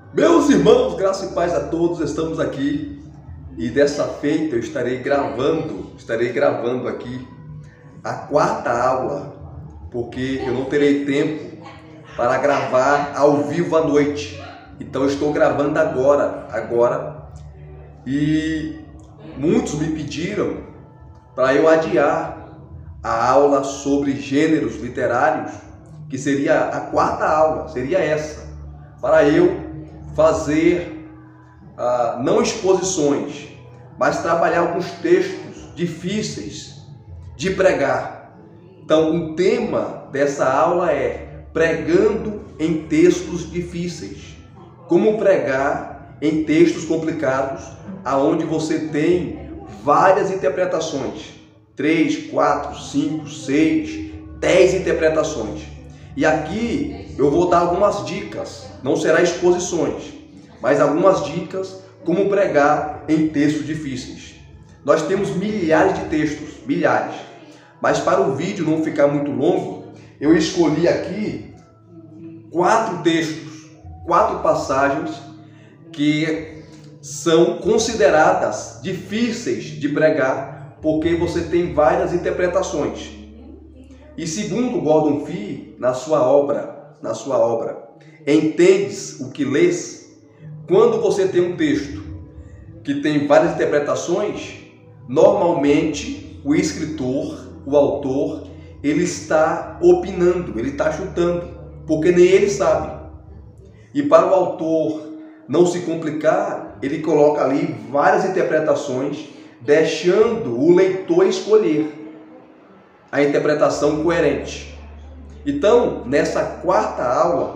Meus irmãos, graça e paz a todos, estamos aqui e dessa feita eu estarei gravando aqui a quarta aula, porque eu não terei tempo para gravar ao vivo à noite. Então eu estou gravando agora e muitos me pediram para eu adiar a aula sobre gêneros literários, que seria a quarta aula, seria essa, para eu fazer não exposições, mas trabalhar alguns textos difíceis de pregar. Então, o tema dessa aula é pregando em textos difíceis. Como pregar em textos complicados, aonde você tem várias interpretações, 3, 4, 5, 6, 10 interpretações. E aqui eu vou dar algumas dicas, não será exposições, mas algumas dicas como pregar em textos difíceis. Nós temos milhares de textos, milhares, mas para o vídeo não ficar muito longo, eu escolhi aqui 4 textos, 4 passagens que são consideradas difíceis de pregar, porque você tem várias interpretações. E segundo Gordon Fee, na sua obra, Entendes o que lês? Quando você tem um texto que tem várias interpretações, normalmente o escritor, o autor, ele está opinando, ele está chutando, porque nem ele sabe. E para o autor não se complicar, ele coloca ali várias interpretações, deixando o leitor escolher a interpretação coerente. Então, nessa quarta aula,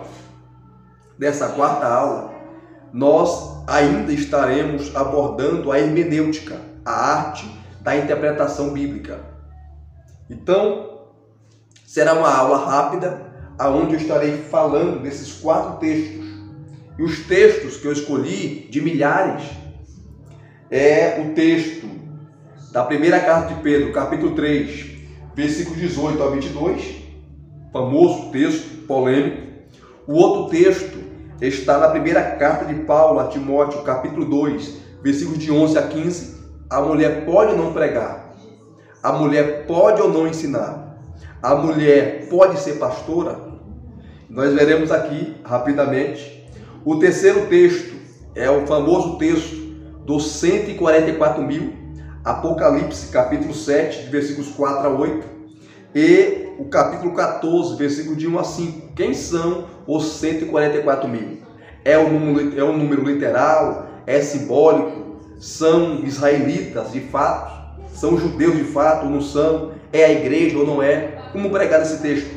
nós ainda estaremos abordando a hermenêutica, a arte da interpretação bíblica. Então, será uma aula rápida, onde eu estarei falando desses 4 textos. E os textos que eu escolhi, de milhares, é o texto da primeira carta de Pedro, capítulo 3, versículos 18 a 22, famoso texto polêmico. O outro texto está na primeira carta de Paulo a Timóteo, capítulo 2, versículos de 11 a 15. A mulher pode não pregar, a mulher pode ou não ensinar, a mulher pode ser pastora. Nós veremos aqui rapidamente. O terceiro texto é o famoso texto dos 144.000, Apocalipse, capítulo 7, versículos 4 a 8, e o capítulo 14, versículo de 1 a 5. Quem são os 144.000? É um número literal? É simbólico? São israelitas de fato? São judeus de fato ou não são? É a igreja ou não é? Como pregar esse texto?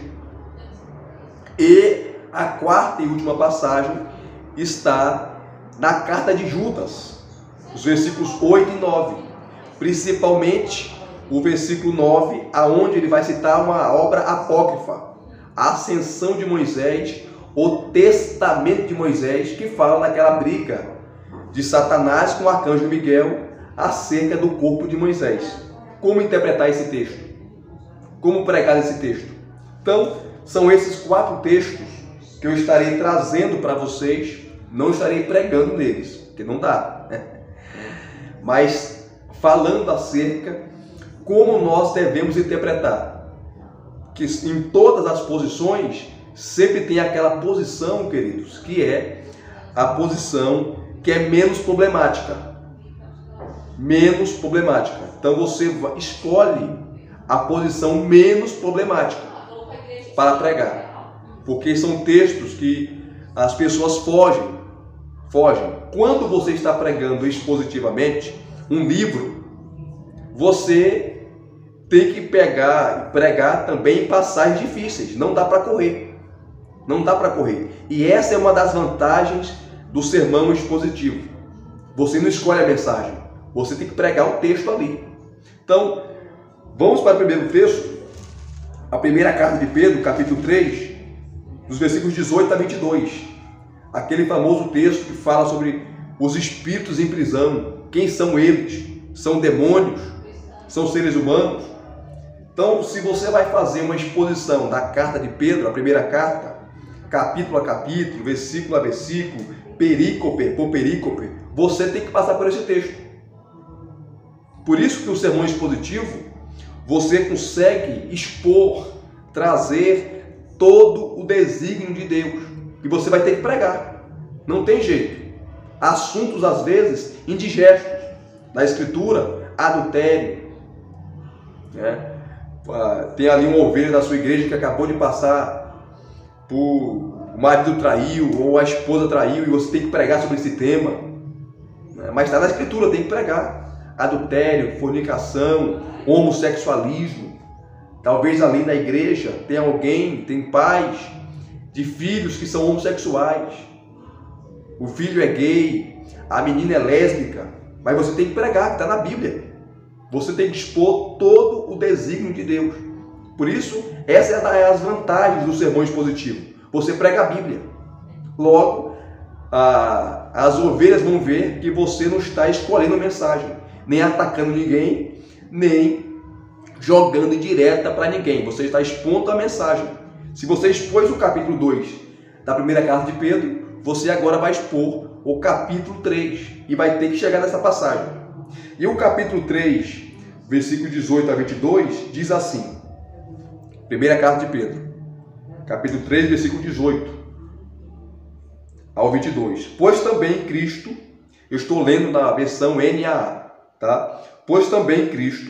E a quarta e última passagem está na carta de Judas, os versículos 8 e 9. Principalmente o versículo 9, aonde ele vai citar uma obra apócrifa, a Ascensão de Moisés, o Testamento de Moisés, que fala daquela briga de Satanás com o arcanjo Miguel acerca do corpo de Moisés. Como interpretar esse texto? Como pregar esse texto? Então, são esses 4 textos que eu estarei trazendo para vocês. Não estarei pregando neles, porque não dá, mas falando acerca como nós devemos interpretar, que em todas as posições sempre tem aquela posição, queridos, que é a posição que é menos problemática. Então você escolhe a posição menos problemática para pregar, porque são textos que as pessoas fogem. Quando você está pregando expositivamente um livro, você tem que pregar também em passagens difíceis. Não dá para correr. E essa é uma das vantagens do sermão expositivo. Você não escolhe a mensagem, você tem que pregar o texto ali. Então, vamos para o primeiro texto, a primeira carta de Pedro, capítulo 3, dos versículos 18 a 22. Aquele famoso texto que fala sobre os espíritos em prisão. Quem são eles? São demônios? São seres humanos? Então, se você vai fazer uma exposição da carta de Pedro, a primeira carta, capítulo a capítulo, versículo a versículo, perícope por perícope, você tem que passar por esse texto. Por isso que o sermão expositivo, você consegue expor, trazer todo o desígnio de Deus. E você vai ter que pregar. Não tem jeito. Assuntos, às vezes, indigestos da Escritura, adultério. Né? Tem ali uma ovelha da sua igreja que acabou de passar por o marido traiu ou a esposa traiu e você tem que pregar sobre esse tema. Mas está na Escritura, tem que pregar. Adultério, fornicação, homossexualismo. Talvez além da igreja tem alguém, tem pais de filhos que são homossexuais. O filho é gay, a menina é lésbica, mas você tem que pregar, que está na Bíblia. Você tem que expor todo o desígnio de Deus. Por isso, essa é as vantagens do sermão expositivo. Você prega a Bíblia. Logo, as ovelhas vão ver que você não está escolhendo a mensagem, nem atacando ninguém, nem jogando indireta para ninguém. Você está expondo a mensagem. Se você expôs o capítulo 2 da primeira carta de Pedro, você agora vai expor o capítulo 3 e vai ter que chegar nessa passagem. E o capítulo 3, versículo 18 a 22, diz assim, primeira carta de Pedro, capítulo 3, versículo 18 ao 22. Pois também Cristo, eu estou lendo na versão NAA, tá? Pois também Cristo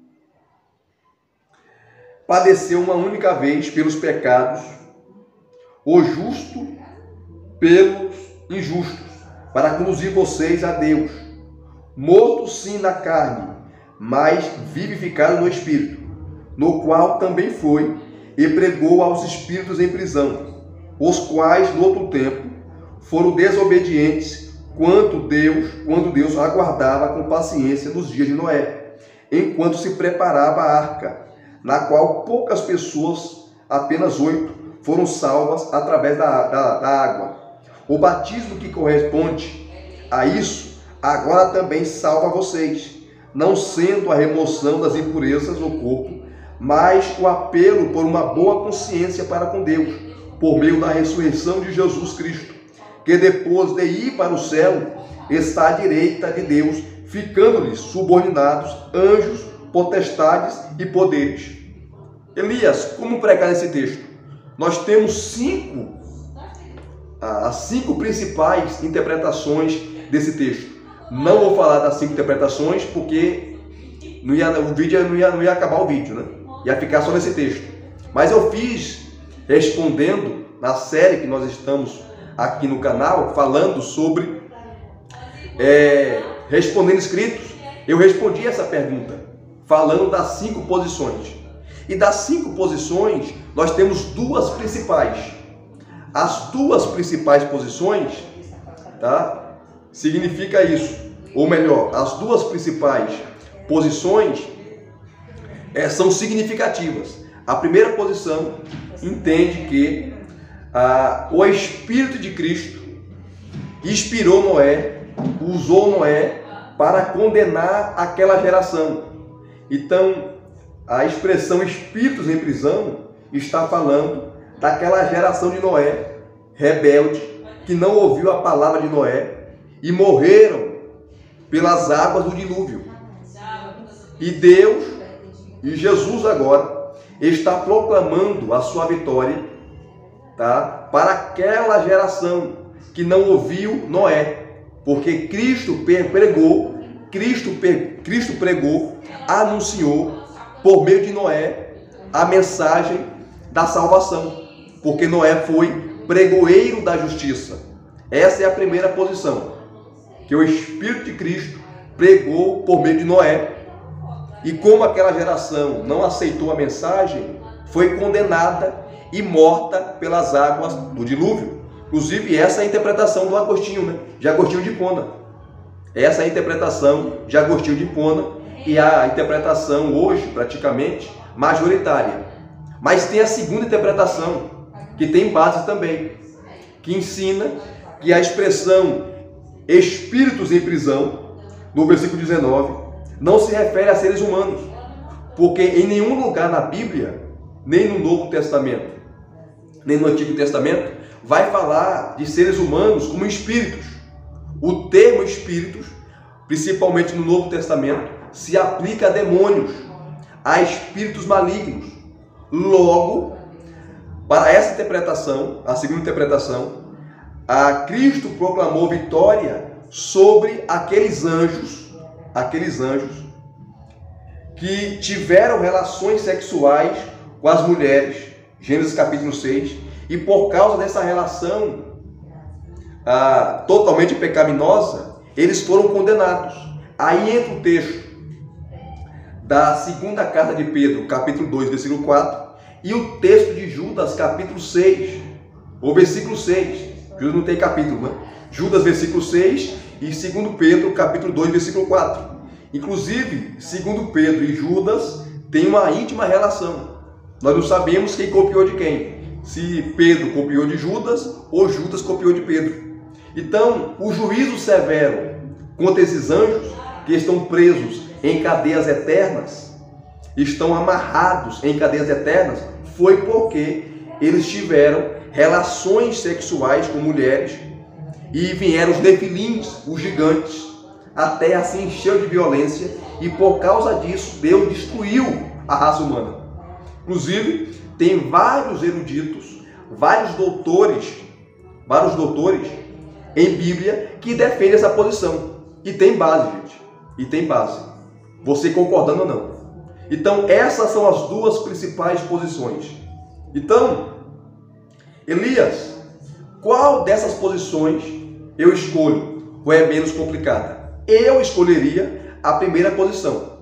padeceu uma única vez pelos pecados, o justo pelos injustos, para conduzir vocês a Deus, morto sim na carne, mas vivificado no Espírito, no qual também foi e pregou aos espíritos em prisão, os quais no outro tempo foram desobedientes quando Deus aguardava com paciência nos dias de Noé, enquanto se preparava a arca, na qual poucas pessoas, apenas 8, foram salvas através da água. O batismo que corresponde a isso, agora também salva vocês, não sendo a remoção das impurezas do corpo, mas o apelo por uma boa consciência para com Deus, por meio da ressurreição de Jesus Cristo, que depois de ir para o céu, está à direita de Deus, ficando-lhes subordinados anjos, potestades e poderes. Elias, como pregar esse texto? Nós temos as cinco principais interpretações desse texto. Não vou falar das 5 interpretações, porque não ia acabar o vídeo, né? Ia ficar só nesse texto. Mas eu fiz respondendo na série que nós estamos aqui no canal, falando sobre respondendo escritos. Eu respondi essa pergunta, falando das 5 posições. E das 5 posições, nós temos 2 principais. As 2 principais posições, tá? Significa isso. Ou melhor, as 2 principais posições são significativas. A primeira posição entende que o Espírito de Cristo inspirou Noé, usou Noé para condenar aquela geração. Então, a expressão espíritos em prisão está falando daquela geração de Noé, rebelde, que não ouviu a palavra de Noé e morreram pelas águas do dilúvio. E Deus, e Jesus agora, está proclamando a sua vitória, tá? Para aquela geração que não ouviu Noé, porque Cristo pregou, anunciou por meio de Noé a mensagem da salvação, porque Noé foi pregoeiro da justiça. Essa é a primeira posição, que o Espírito de Cristo pregou por meio de Noé, e como aquela geração não aceitou a mensagem, foi condenada e morta pelas águas do dilúvio. Inclusive, essa é a interpretação do Agostinho, né? De Agostinho de Hipona. Essa é a interpretação de Agostinho de Hipona e a interpretação hoje, praticamente, majoritária. Mas tem a segunda interpretação, que tem base também, que ensina que a expressão espíritos em prisão, no versículo 19, não se refere a seres humanos, porque em nenhum lugar na Bíblia, nem no Novo Testamento, nem no Antigo Testamento, vai falar de seres humanos como espíritos. O termo espíritos, principalmente no Novo Testamento, se aplica a demônios, a espíritos malignos. Logo, para essa interpretação, a segunda interpretação, Cristo proclamou vitória sobre aqueles anjos que tiveram relações sexuais com as mulheres, Gênesis capítulo 6, e por causa dessa relação totalmente pecaminosa, eles foram condenados. Aí entra o texto da segunda carta de Pedro, capítulo 2, versículo 4, e o texto de Judas, capítulo 6, ou versículo 6. Judas não tem capítulo, né? Judas, versículo 6, e 2 Pedro, capítulo 2, versículo 4. Inclusive, 2 Pedro e Judas têm uma íntima relação. Nós não sabemos quem copiou de quem. Se Pedro copiou de Judas ou Judas copiou de Pedro. Então, o juízo severo contra esses anjos que estão presos em cadeias eternas, estão amarrados em cadeias eternas, foi porque eles tiveram relações sexuais com mulheres e vieram os nefilins, os gigantes. A terra se encheu de violência e por causa disso Deus destruiu a raça humana. Inclusive, tem vários eruditos, vários doutores em Bíblia que defendem essa posição. E tem base, gente. E tem base. Você concordando ou não. Então, essas são as duas principais posições. Então, Elias, qual dessas posições eu escolho? Ou é menos complicada? Eu escolheria a primeira posição.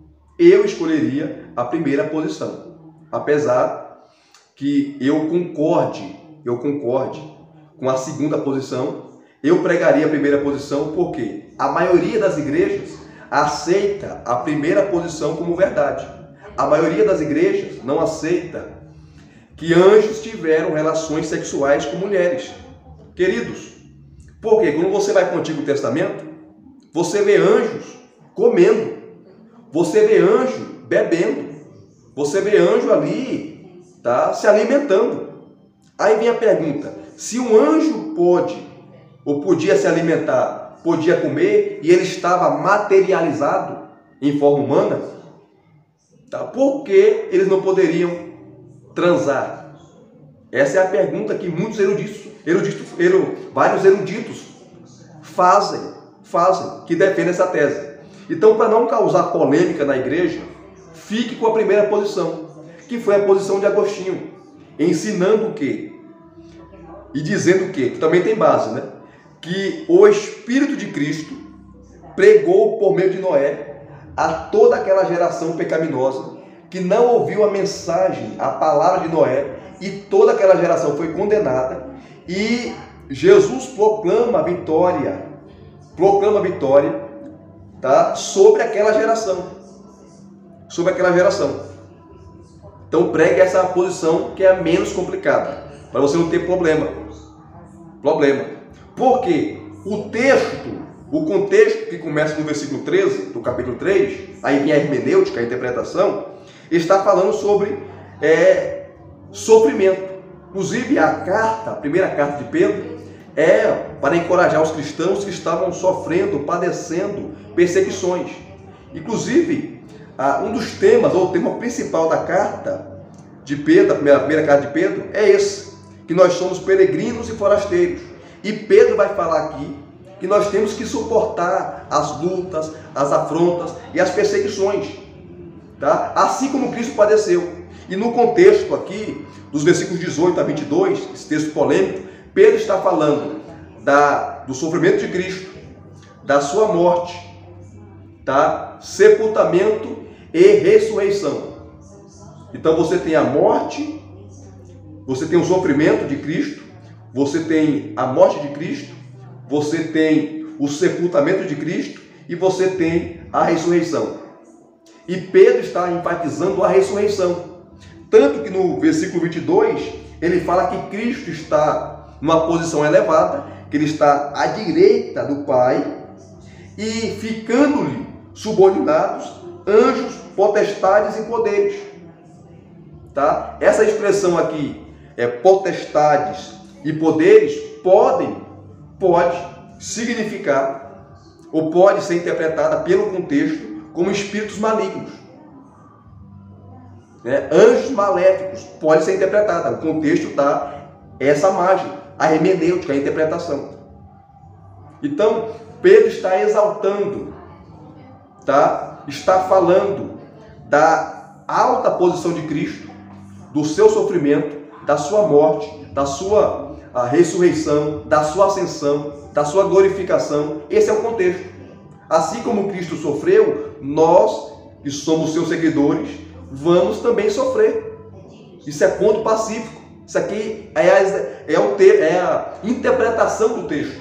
Apesar que eu concorde com a segunda posição, eu pregaria a primeira posição porque a maioria das igrejas aceita a primeira posição como verdade. A maioria das igrejas não aceita que anjos tiveram relações sexuais com mulheres. Queridos, porque quando você vai para o Antigo Testamento, você vê anjos comendo, você vê anjo bebendo, você vê anjo ali, se alimentando. Aí vem a pergunta: se um anjo podia se alimentar, podia comer, e ele estava materializado em forma humana, por que eles não poderiam transar? Essa é a pergunta que muitos vários eruditos fazem, que defendem essa tese. Então, para não causar polêmica na igreja, fique com a primeira posição, que foi a posição de Agostinho, ensinando o quê? E dizendo o quê? Que também tem base, né? Que o Espírito de Cristo pregou por meio de Noé a toda aquela geração pecaminosa que não ouviu a mensagem, a palavra de Noé, e toda aquela geração foi condenada, e Jesus proclama a vitória, sobre aquela geração. Então pregue essa posição que é a menos complicada, para você não ter problema. Porque o contexto que começa no versículo 13, do capítulo 3, aí vem a hermenêutica, a interpretação, está falando sobre sofrimento. Inclusive a primeira carta de Pedro, é para encorajar os cristãos que estavam sofrendo, padecendo perseguições. Inclusive, um dos temas, ou o tema principal da carta de Pedro, a primeira carta de Pedro, é esse, que nós somos peregrinos e forasteiros. E Pedro vai falar aqui que nós temos que suportar as lutas, as afrontas e as perseguições, assim como Cristo padeceu. E no contexto aqui, dos versículos 18 a 22, esse texto polêmico, Pedro está falando do sofrimento de Cristo, da sua morte, sepultamento e ressurreição. Então você tem a morte, você tem o sofrimento de Cristo, você tem a morte de Cristo, você tem o sepultamento de Cristo e você tem a ressurreição. E Pedro está enfatizando a ressurreição. Tanto que no versículo 22, ele fala que Cristo está numa posição elevada, que ele está à direita do Pai, e ficando-lhe subordinados anjos, potestades e poderes. Essa expressão aqui, potestades e poderes pode significar ou pode ser interpretada pelo contexto como espíritos malignos. Anjos maléficos pode ser interpretada. O contexto dá essa margem, a hermenêutica, a interpretação. Então, Pedro está exaltando, está falando da alta posição de Cristo, do seu sofrimento, da sua morte, da sua ressurreição, da sua ascensão, da sua glorificação. Esse é o contexto. Assim como Cristo sofreu, nós, que somos seus seguidores, vamos também sofrer. Isso é ponto pacífico. Isso aqui é a interpretação do texto.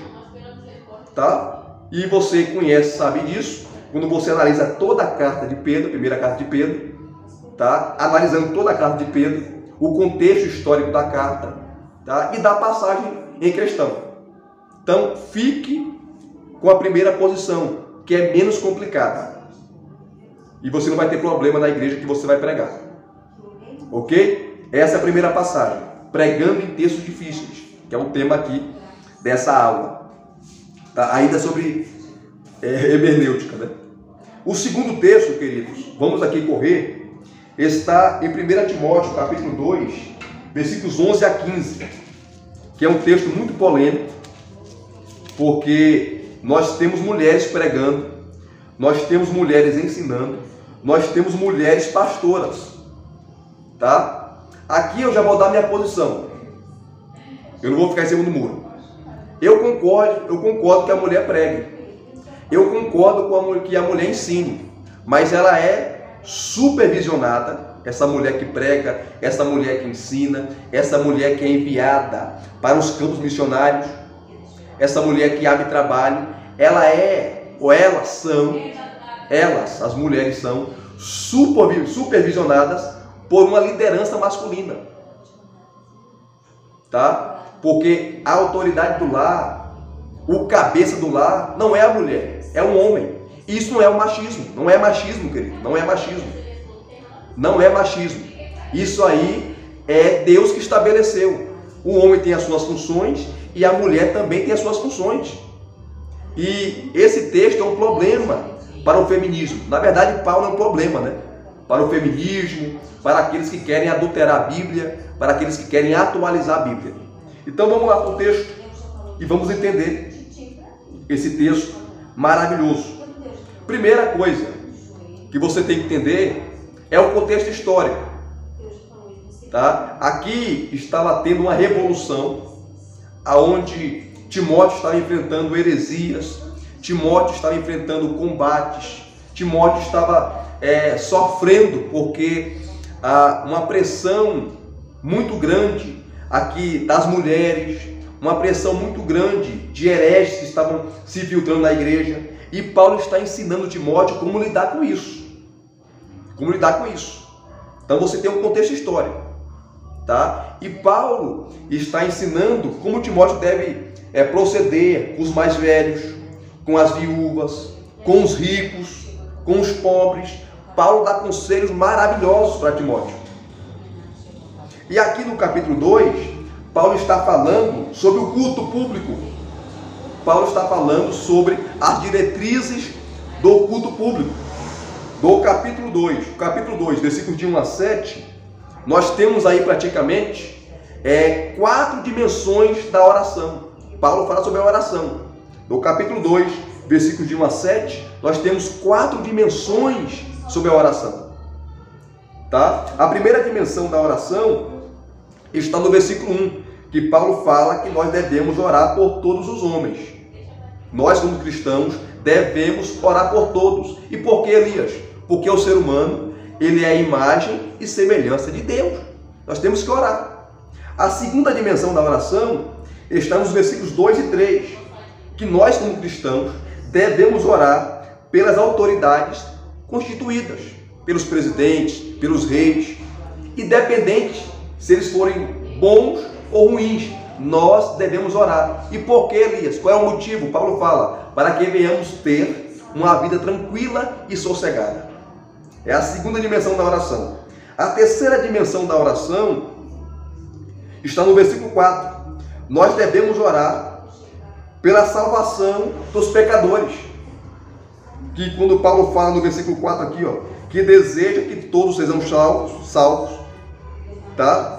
E você conhece, sabe disso, quando você analisa toda a carta de Pedro, a primeira carta de Pedro, analisando toda a carta de Pedro, o contexto histórico da carta, e da passagem em questão. Então, fique com a primeira posição, que é menos complicada. E você não vai ter problema na igreja que você vai pregar. Ok? Essa é a primeira passagem. Pregando em textos difíceis, que é o tema aqui dessa aula. Ainda sobre hermenêutica. O segundo texto, queridos, vamos aqui correr, está em 1 Timóteo, capítulo 2, versículos 11 a 15, que é um texto muito polêmico, porque nós temos mulheres pregando, nós temos mulheres ensinando, nós temos mulheres pastoras, Aqui eu já vou dar minha posição, eu não vou ficar em cima do muro. Eu concordo que a mulher pregue, eu concordo com que a mulher ensine, mas ela é supervisionada, essa mulher que prega, essa mulher que ensina, essa mulher que é enviada para os campos missionários, essa mulher que abre trabalho, as mulheres são supervisionadas por uma liderança masculina, Porque a autoridade do lar, o cabeça do lar, não é a mulher, é um homem. Isso não é o machismo, não é machismo, querido, não é machismo. Não é machismo. Isso aí é Deus que estabeleceu. O homem tem as suas funções e a mulher também tem as suas funções. E esse texto é um problema para o feminismo. Na verdade, Paulo é um problema, para o feminismo, para aqueles que querem adulterar a Bíblia, para aqueles que querem atualizar a Bíblia. Então vamos lá para o texto e vamos entender esse texto maravilhoso. Primeira coisa que você tem que entender é o contexto histórico. Aqui estava tendo uma revolução, aonde Timóteo estava enfrentando heresias, Timóteo estava enfrentando combates, Timóteo estava sofrendo porque uma pressão muito grande aqui das mulheres, uma pressão muito grande de hereges que estavam se filtrando na igreja, e Paulo está ensinando Timóteo como lidar com isso. Como lidar com isso. Então você tem um contexto histórico, E Paulo está ensinando como Timóteo deve proceder com os mais velhos, com as viúvas, com os ricos, com os pobres. Paulo dá conselhos maravilhosos para Timóteo. E aqui no capítulo 2, Paulo está falando sobre o culto público. Paulo está falando sobre as diretrizes do culto público. Do capítulo 2. Capítulo 2, versículos de 1 a 7, nós temos aí praticamente 4 dimensões da oração. Paulo fala sobre a oração. No capítulo 2, versículos de 1 a 7, nós temos 4 dimensões sobre a oração. A primeira dimensão da oração está no versículo 1, que Paulo fala que nós devemos orar por todos os homens. Nós, como cristãos, devemos orar por todos. E por que, Elias? Porque o ser humano, ele é a imagem e semelhança de Deus. Nós temos que orar. A segunda dimensão da oração está nos versículos 2 e 3, que nós, como cristãos, devemos orar pelas autoridades constituídas, pelos presidentes, pelos reis, independente se eles forem bons ou ruins, nós devemos orar. E por que, Elias? Qual é o motivo? Paulo fala, para que venhamos ter uma vida tranquila e sossegada. É a segunda dimensão da oração. A terceira dimensão da oração está no versículo 4. nós devemos orar pela salvação dos pecadores. Que quando Paulo fala no versículo 4 aqui, ó, que deseja que todos sejam salvos, tá?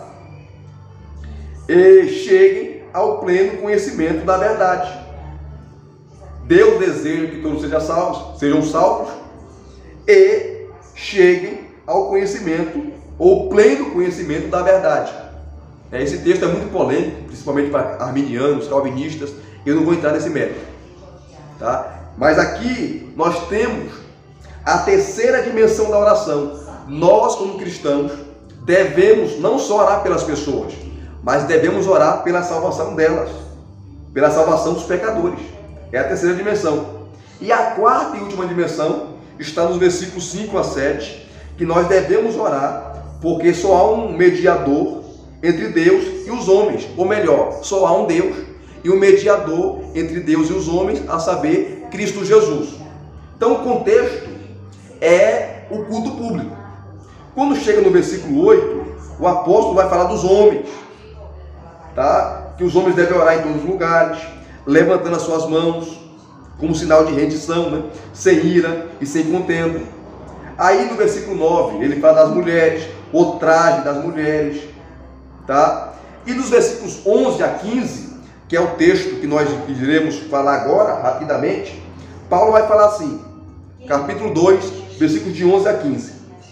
E cheguem ao pleno conhecimento da verdade. Deus deseja que todos sejam salvos e cheguem ao conhecimento, ou pleno conhecimento da verdade. Esse texto é muito polêmico, principalmente para arminianos, calvinistas. Eu não vou entrar nesse mérito, tá? Mas aqui nós temos a terceira dimensão da oração. Nós, como cristãos, devemos não só orar pelas pessoas, mas devemos orar pela salvação delas, pela salvação dos pecadores. É a terceira dimensão. E a quarta e última dimensão está nos versículos 5 a 7, que nós devemos orar porque só há um mediador entre Deus e os homens, ou melhor, só há um Deus e um mediador entre Deus e os homens, a saber, Cristo Jesus. Então o contexto é o culto público. Quando chega no versículo 8, o apóstolo vai falar dos homens, tá? Que os homens devem orar em todos os lugares, levantando as suas mãos como sinal de rendição, né? Sem ira e sem contenda. Aí no versículo 9 ele fala das mulheres, o traje das mulheres, tá? E dos versículos 11 a 15, que é o texto que nós iremos falar agora, rapidamente, Paulo vai falar assim, capítulo 2, versículos de 11 a 15.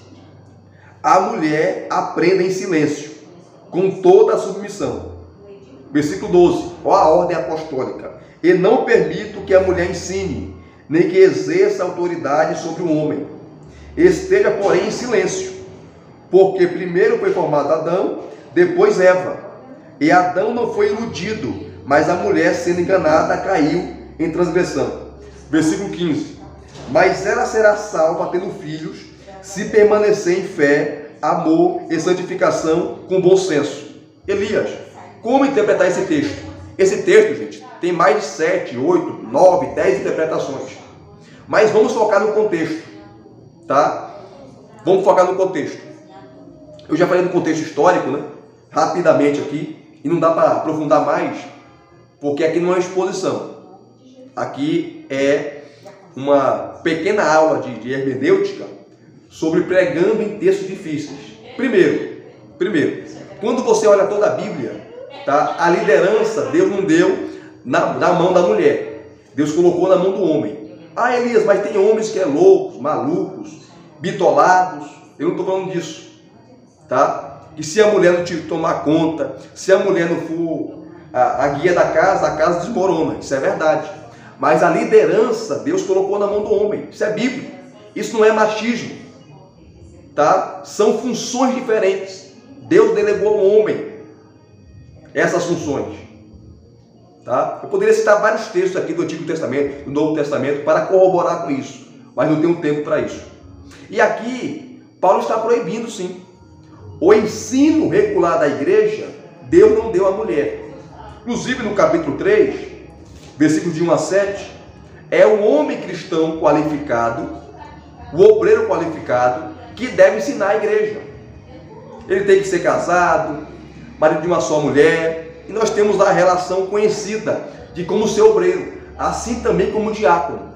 A mulher aprenda em silêncio, com toda a submissão. Versículo 12, ó a ordem apostólica. E não permito que a mulher ensine, nem que exerça autoridade sobre o homem. Esteja, porém, em silêncio, porque primeiro foi formado Adão, depois Eva. E Adão não foi iludido, mas a mulher, sendo enganada, caiu em transgressão. Versículo 15. Mas ela será salva tendo filhos, se permanecer em fé, amor e santificação com bom senso. Elias, como interpretar esse texto? Esse texto, gente, tem mais de 7, 8, 9, 10 interpretações. Mas vamos focar no contexto, tá? Vamos focar no contexto. Eu já falei do contexto histórico, né? Rapidamente aqui, e não dá para aprofundar mais, porque aqui não é exposição. Aqui é uma pequena aula de hermenêutica sobre pregando em textos difíceis. Primeiro, quando você olha toda a Bíblia, tá? A liderança Deus não deu na mão da mulher. Deus colocou na mão do homem. Ah, Elias, mas tem homens que é loucos, malucos, bitolados. Eu não estou falando disso, tá? Que se a mulher não te tomar conta, se a mulher não for a guia da casa, a casa desmorona. Isso é verdade. Mas a liderança Deus colocou na mão do homem. Isso é bíblico. Isso não é machismo, tá? São funções diferentes. Deus delegou ao homem essas funções, tá? Eu poderia citar vários textos aqui do Antigo Testamento, do Novo Testamento, para corroborar com isso, mas não tenho tempo para isso. E aqui, Paulo está proibindo, sim, o ensino regular da igreja. Deus não deu à mulher. Inclusive no capítulo 3, versículos de 1 a 7, é o homem cristão qualificado, o obreiro qualificado, que deve ensinar a igreja. Ele tem que ser casado, marido de uma só mulher, e nós temos lá a relação conhecida de como ser obreiro, assim também como diácono.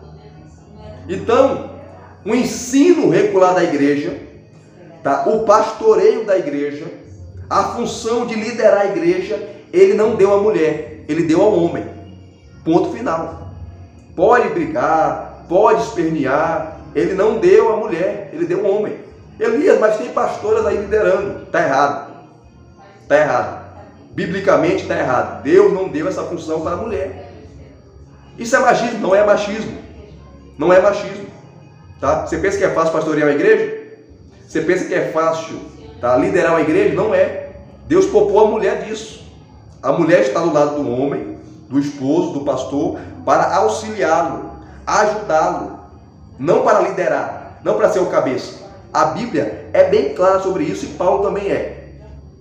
Então, o ensino regular da igreja, tá? O pastoreio da igreja, a função de liderar a igreja, ele não deu à mulher, ele deu ao homem. Ponto final. Pode brigar, pode espernear, ele não deu à mulher, ele deu ao homem. Elias, mas tem pastoras aí liderando. Está errado. Está errado. Biblicamente está errado. Deus não deu essa função para a mulher. Isso é machismo? Não é machismo. Não é machismo. Tá? Você pensa que é fácil pastorear uma igreja? Você pensa que é fácil, tá, liderar uma igreja? Não é. Deus poupou a mulher disso. A mulher está do lado do homem, do esposo, do pastor, para auxiliá-lo, ajudá-lo. Não para liderar, não para ser o cabeça. A Bíblia é bem clara sobre isso e Paulo também é.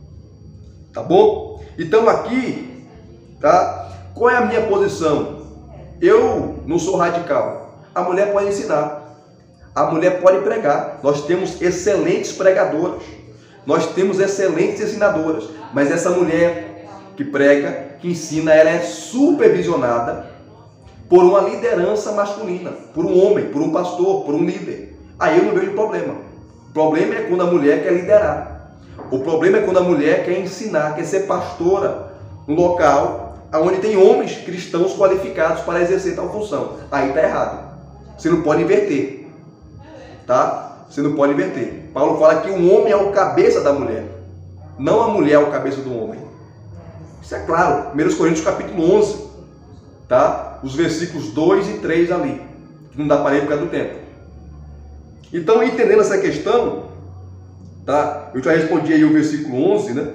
Tá bom? Então aqui, tá? Qual é a minha posição? Eu não sou radical. A mulher pode ensinar. A mulher pode pregar. Nós temos excelentes pregadoras. Nós temos excelentes ensinadoras. Mas essa mulher que prega, que ensina, ela é supervisionada por uma liderança masculina, por um homem, por um pastor, por um líder. Aí eu não vejo problema. O problema é quando a mulher quer liderar. O problema é quando a mulher quer ensinar, quer ser pastora no local onde tem homens cristãos qualificados para exercer tal função. Aí está errado. Você não pode inverter. Tá? Você não pode inverter. Paulo fala que o homem é o cabeça da mulher. Não a mulher é o cabeça do homem. Isso é claro. 1 Coríntios capítulo 11. Tá? Os versículos 2 e 3 ali. Que não dá para ler por causa do tempo. Então, entendendo essa questão, tá? Eu já respondi aí o versículo 11, né?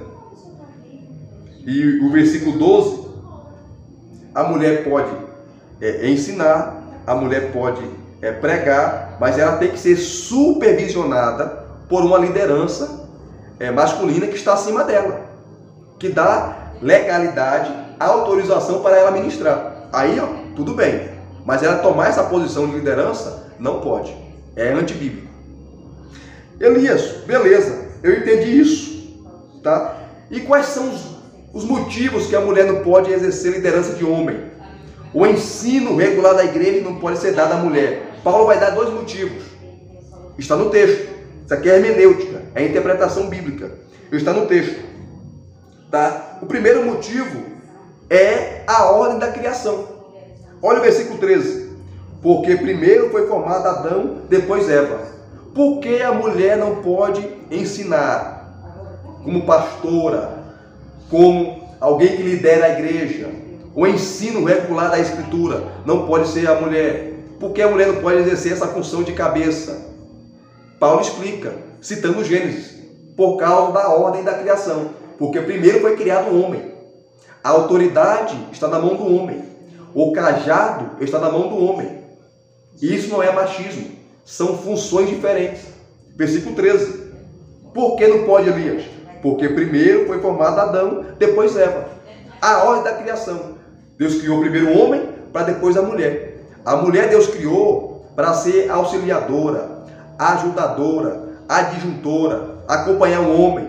E o versículo 12. A mulher pode ensinar, a mulher pode pregar, mas ela tem que ser supervisionada por uma liderança masculina que está acima dela, que dá legalidade, autorização para ela ministrar. Aí, ó, tudo bem, mas ela tomar essa posição de liderança não pode, é antibíblico. Elias, beleza, eu entendi isso, tá? E quais são os motivos que a mulher não pode exercer liderança de homem? O ensino regular da igreja não pode ser dado à mulher. Paulo vai dar 2 motivos. Está no texto. Isso aqui é hermenêutica, é interpretação bíblica. Está no texto. Tá? O primeiro motivo é a ordem da criação. Olha o versículo 13. Porque primeiro foi formado Adão, depois Eva. Por que a mulher não pode ensinar como pastora, como alguém que lidera a igreja? O ensino regular da Escritura não pode ser a mulher. Por que a mulher não pode exercer essa função de cabeça? Paulo explica, citando Gênesis, por causa da ordem da criação. Porque primeiro foi criado o homem. A autoridade está na mão do homem. O cajado está na mão do homem. E isso não é machismo. São funções diferentes. Versículo 13. Por que não pode, Elias? Porque primeiro foi formado Adão, depois Eva. A ordem da criação. Deus criou primeiro o homem, para depois a mulher. A mulher Deus criou para ser auxiliadora, ajudadora, adjuntora, acompanhar o homem.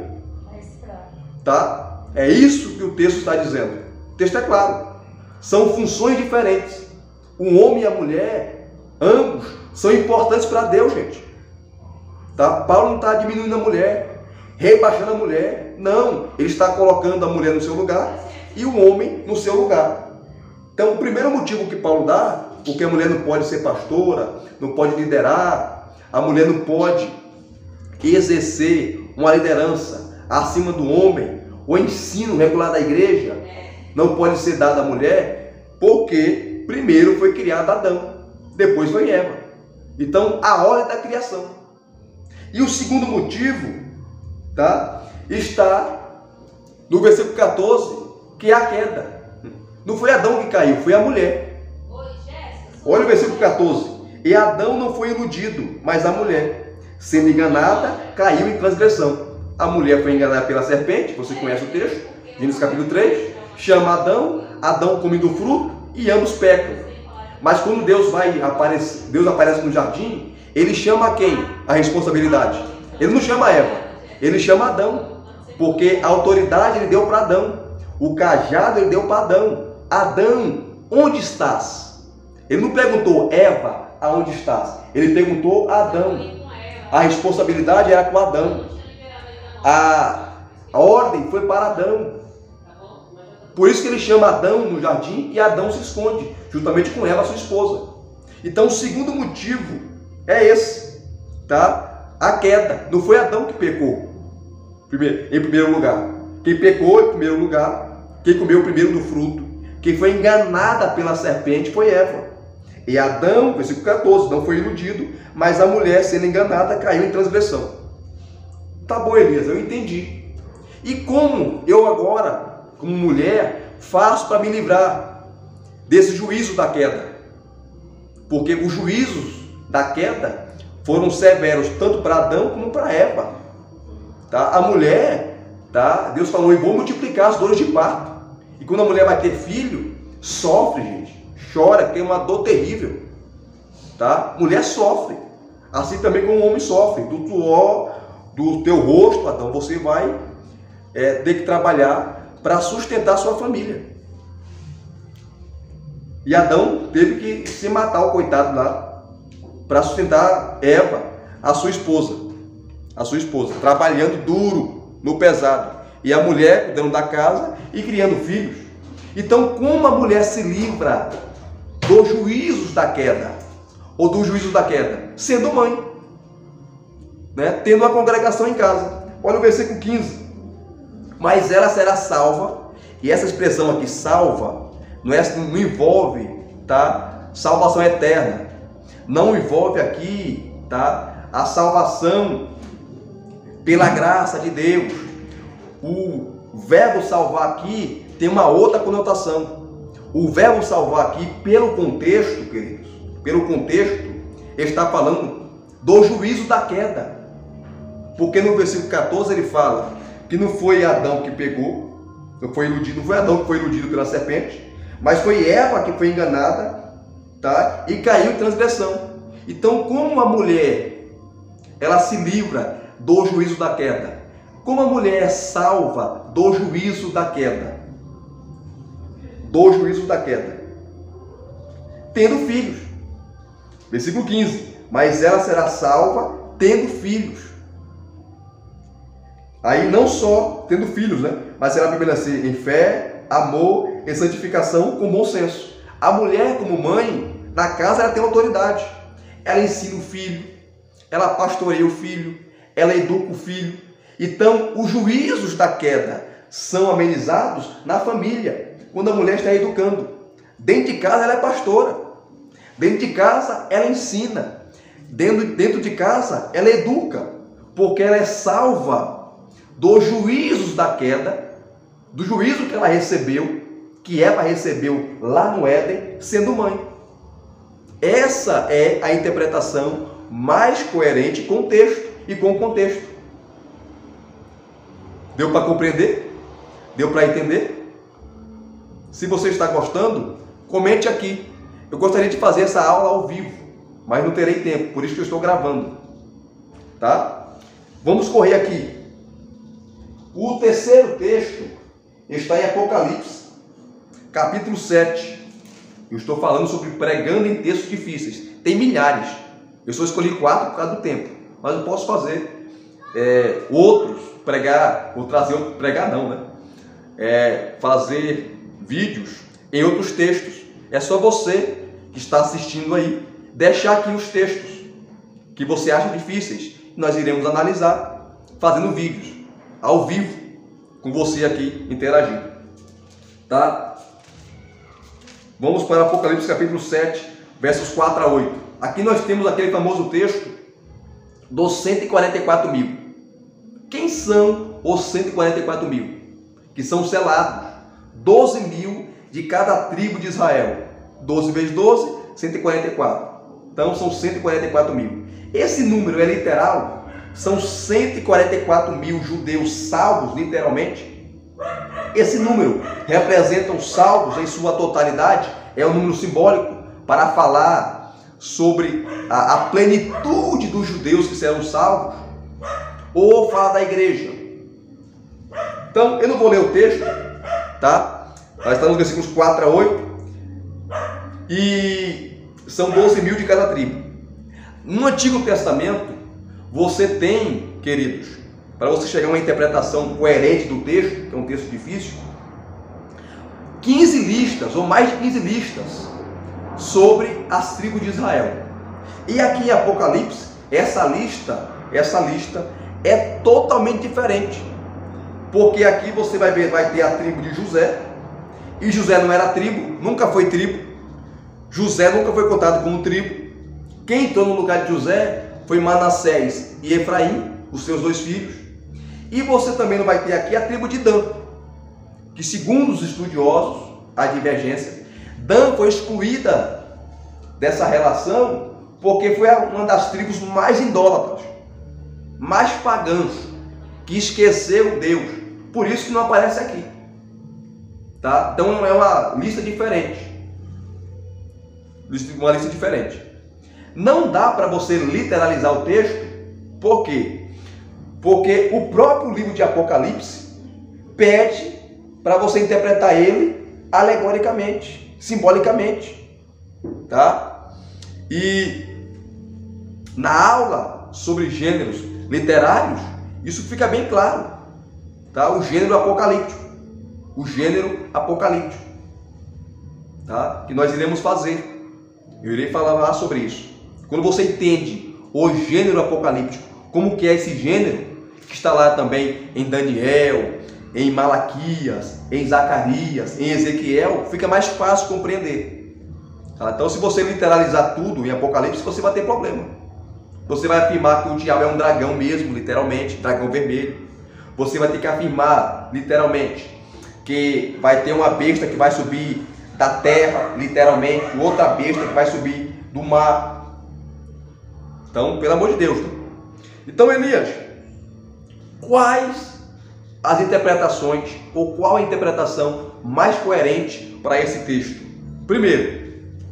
Tá? É isso que o texto está dizendo. O texto é claro. São funções diferentes. O homem e a mulher, ambos, são importantes para Deus, gente. Tá? Paulo não está diminuindo a mulher, rebaixando a mulher. Não, ele está colocando a mulher no seu lugar e o homem no seu lugar. Então, o primeiro motivo que Paulo dá, porque a mulher não pode ser pastora, não pode liderar, a mulher não pode exercer uma liderança acima do homem, o ensino regular da igreja não pode ser dado à mulher, porque primeiro foi criado Adão, depois foi Eva. Então, a ordem da criação. E o segundo motivo, tá, está no versículo 14, que é a queda. Não foi Adão que caiu, foi a mulher. Olha o versículo 14. E Adão não foi iludido, mas a mulher, sendo enganada, caiu em transgressão. A mulher foi enganada pela serpente, você conhece o texto, Gênesis capítulo 3. Chama Adão, Adão come do fruto e ambos pecam. Mas quando Deus aparece no jardim, ele chama quem? A responsabilidade. Ele não chama Eva, ele chama Adão, porque a autoridade ele deu para Adão, o cajado ele deu para Adão. Adão, onde estás? Ele não perguntou, Eva, aonde estás? Ele perguntou, Adão. A responsabilidade era com Adão. A ordem foi para Adão. Por isso que ele chama Adão no jardim e Adão se esconde, juntamente com Eva, sua esposa. Então, o segundo motivo é esse, tá? A queda. Não foi Adão que pecou, em primeiro lugar. Quem pecou em primeiro lugar, quem comeu primeiro do fruto, quem foi enganada pela serpente foi Eva. E Adão, versículo 14, não foi iludido, mas a mulher, sendo enganada, caiu em transgressão. Tá bom, Elias, eu entendi. E como eu agora, como mulher, faço para me livrar desse juízo da queda? Porque os juízos da queda foram severos tanto para Adão como para Eva. Tá? A mulher, tá? Deus falou, e vou multiplicar as dores de parto. E quando a mulher vai ter filho, sofre, gente. Chora, tem uma dor terrível. Tá? Mulher sofre. Assim também como o homem sofre. Do suor do teu rosto, Adão, você vai ter que trabalhar para sustentar sua família. E Adão teve que se matar, o coitado lá, para sustentar Eva, a sua esposa, trabalhando duro, no pesado. E a mulher cuidando da casa e criando filhos. Então, como a mulher se livra dos juízos da queda, ou dos juízos da queda? Sendo mãe, né? Tendo uma congregação em casa. Olha o versículo 15. Mas ela será salva, e essa expressão aqui, salva, não envolve, tá, salvação eterna. Não envolve aqui, tá, a salvação pela graça de Deus. O verbo salvar aqui tem uma outra conotação. O verbo salvar aqui, pelo contexto, queridos, pelo contexto, está falando do juízo da queda. Porque no versículo 14 ele fala que não foi Adão que pegou, não foi Adão que foi iludido pela serpente, mas foi Eva que foi enganada, tá? E caiu em transgressão. Então, como a mulher, ela se livra do juízo da queda? Como a mulher é salva do juízo da queda? Do juízo da queda. Tendo filhos. Versículo 15. Mas ela será salva tendo filhos. Aí não só tendo filhos, né? Mas ela permanecer em fé, amor e santificação com bom senso. A mulher, como mãe, na casa ela tem autoridade. Ela ensina o filho, ela pastoreia o filho, ela educa o filho. Então, os juízos da queda são amenizados na família, quando a mulher está educando. Dentro de casa ela é pastora. Dentro de casa ela ensina. Dentro de casa ela educa, porque ela é salva dos juízos da queda, do juízo que ela recebeu, que Eva recebeu lá no Éden, sendo mãe. Essa é a interpretação mais coerente com o texto e com o contexto. Deu para compreender? Deu para entender? Se você está gostando, comente aqui. Eu gostaria de fazer essa aula ao vivo, mas não terei tempo, por isso que eu estou gravando. Tá? Vamos correr aqui. O terceiro texto está em Apocalipse, capítulo 7. Eu estou falando sobre pregando em textos difíceis. Tem milhares. Eu só escolhi 4 por causa do tempo. Mas eu posso fazer outros, pregar, ou trazer outro, pregar não, né? Fazer vídeos em outros textos. É só você que está assistindo aí deixar aqui os textos que você acha difíceis. Nós iremos analisar fazendo vídeos ao vivo com você aqui interagindo. Tá? Vamos para Apocalipse capítulo 7, versos 4 a 8. Aqui nós temos aquele famoso texto dos 144 mil. Quem são os 144 mil? Que são selados. 12 mil de cada tribo de Israel. 12 vezes 12, 144. Então são 144 mil. Esse número é literal? São 144 mil judeus salvos, literalmente? Esse número representa os salvos em sua totalidade? É um número simbólico para falar sobre a plenitude dos judeus que serão salvos? Ou fala da igreja? Então, eu não vou ler o texto, tá? Nós estamos nos versículos 4 a 8. E são 12 mil de cada tribo. No Antigo Testamento, você tem, queridos, para você chegar a uma interpretação coerente do texto, que é um texto difícil, 15 listas, ou mais de 15 listas, sobre as tribos de Israel. E aqui em Apocalipse, essa lista é totalmente diferente. Porque aqui você vai ver, vai ter a tribo de José, e José não era tribo, nunca foi tribo. José nunca foi contado como tribo. Quem entrou no lugar de José foi Manassés e Efraim, os seus 2 filhos. E você também não vai ter aqui a tribo de Dan, que segundo os estudiosos, a divergência, Dan foi excluída dessa relação porque foi uma das tribos mais idólatras, mais pagãs, que esqueceu Deus. Por isso que não aparece aqui. Tá? Então é uma lista diferente. Uma lista diferente. Não dá para você literalizar o texto. Por quê? Porque o próprio livro de Apocalipse pede para você interpretar ele alegoricamente, simbolicamente, tá? E na aula sobre gêneros literários, isso fica bem claro, tá? O gênero apocalíptico, tá? Que nós iremos fazer. Eu irei falar sobre isso. Quando você entende o gênero apocalíptico, como que é esse gênero, que está lá também em Daniel, em Malaquias, em Zacarias, em Ezequiel, fica mais fácil compreender. Tá? Então, se você literalizar tudo em Apocalipse, você vai ter problema. Você vai afirmar que o diabo é um dragão mesmo, literalmente, dragão vermelho. Você vai ter que afirmar, literalmente, que vai ter uma besta que vai subir da terra, literalmente, outra besta que vai subir do mar. Então, pelo amor de Deus. Tá? Então, Elias, quais as interpretações, ou qual a interpretação mais coerente para esse texto? Primeiro,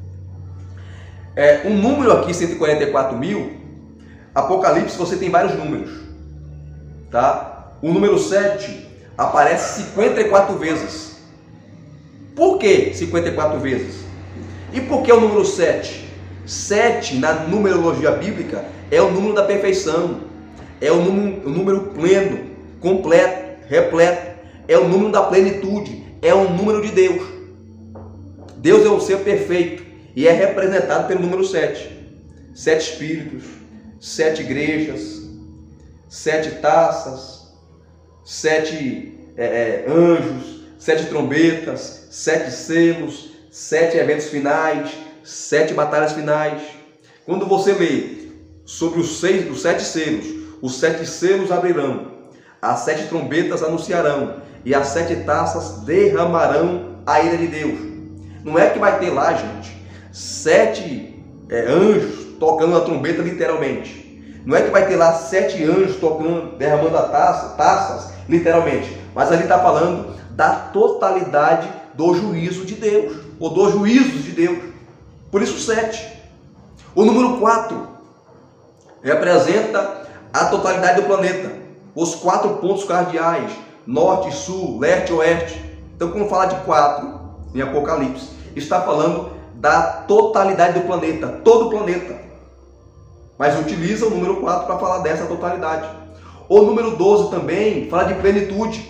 um número aqui, 144 mil, Apocalipse você tem vários números, tá? O número 7 aparece 54 vezes. Por que 54 vezes? E por que o número 7? 7 na numerologia bíblica é o número da perfeição, é o número pleno, completo, repleto, é o número da plenitude, é o número de Deus. Deus é um ser perfeito e é representado pelo número 7. 7 espíritos, 7 igrejas, 7 taças, 7 anjos, 7 trombetas, 7 selos, 7 eventos finais, 7 batalhas finais. Quando você lê sobre os 7 selos, os 7 selos abrirão, as 7 trombetas anunciarão e as 7 taças derramarão a ira de Deus. Não é que vai ter lá, gente, 7 anjos tocando a trombeta literalmente. Não é que vai ter lá 7 anjos tocando, derramando a taças literalmente. Mas ali está falando da totalidade do juízo de Deus, ou dos juízos de Deus. Por isso 7. O número 4 representa a totalidade do planeta. Os 4 pontos cardeais, norte, sul, leste e oeste. Então, quando fala de 4 em Apocalipse, está falando da totalidade do planeta, todo o planeta. Mas utiliza o número 4 para falar dessa totalidade. O número 12 também fala de plenitude.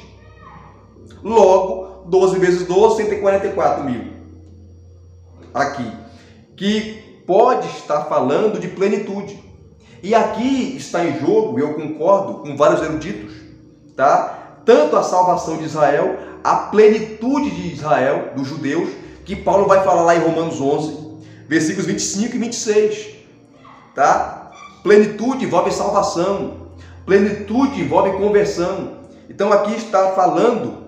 Logo, 12 vezes 12, 144 mil. Aqui. Que pode estar falando de plenitude. E aqui está em jogo, eu concordo com vários eruditos, tá? Tanto a salvação de Israel, a plenitude de Israel, dos judeus, que Paulo vai falar lá em Romanos 11, versículos 25 e 26, tá? Plenitude envolve salvação, plenitude envolve conversão. Então aqui está falando,